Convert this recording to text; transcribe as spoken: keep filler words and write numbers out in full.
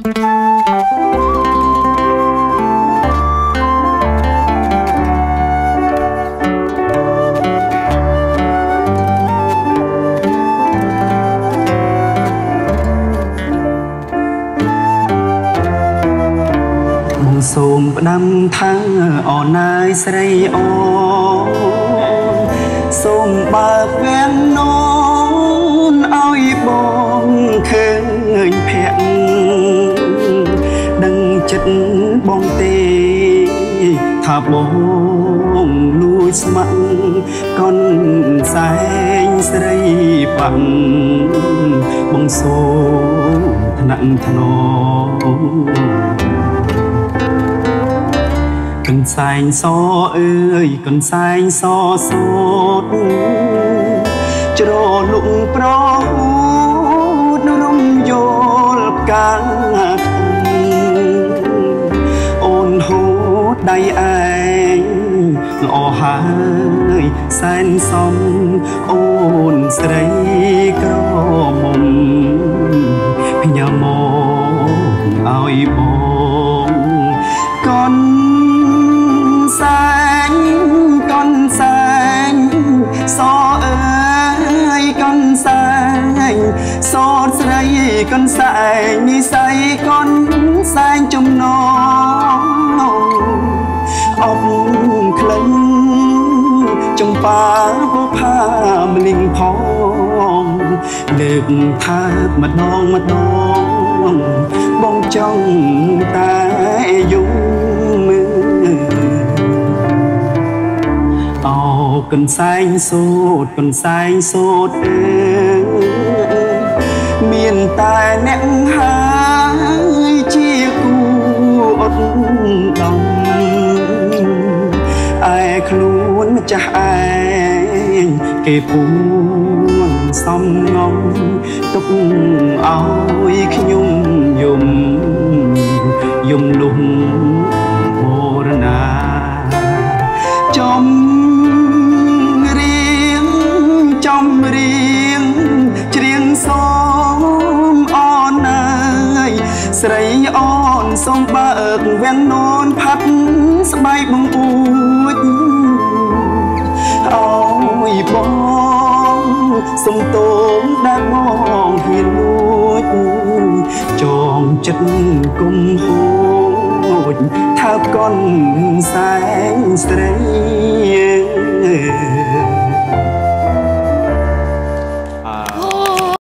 សូមផ្ដាំថាអូនណាយស្រីអូនសូមបើកវាំងនោនឲ្យបងឃើញភ័ក្រដឹងចិត្តបងទេថាបងលួចស្ម័គ្រកូនសែងស្រីបាំងបងសូមថ្នាក់ថ្នមកូនសែងសអើយកូនសែងសសូតជ្រលុកប្រហូតរំយល់កាអូនហូតដៃឯងល្អហើយសែនសំអូនស្រីក្រមុំផ្ញើមកឲ្យបងកូនសែងកូនសែងសអើយកូនសែងសតស្រីកូនសែងនិស័យកូនសែងចំណងអបក្លិនចំបាបុផាមលិងផងលើកថាម្ដងម្ដងបងចង់តែយំមើលអោកូនសែងសូតកូនសែងសូតអើមានតែអ្នកហើយជាគូអត់ដំឯខ្លួនម្ចាស់ឯងគេពួនសំងំទុកឲ្យខ្ញុំយំយំលំបរណាចំរៀងចំរៀងច្រៀងសូមអូនអើយស្រីអូនសូមបើកវាំងនោនផាត់ស្បែកបង្អួចឲ្យបងសុំតោងដែលបងហ៊ានលួចចងចិត្តគុំហូចថាកូនសែងស្រី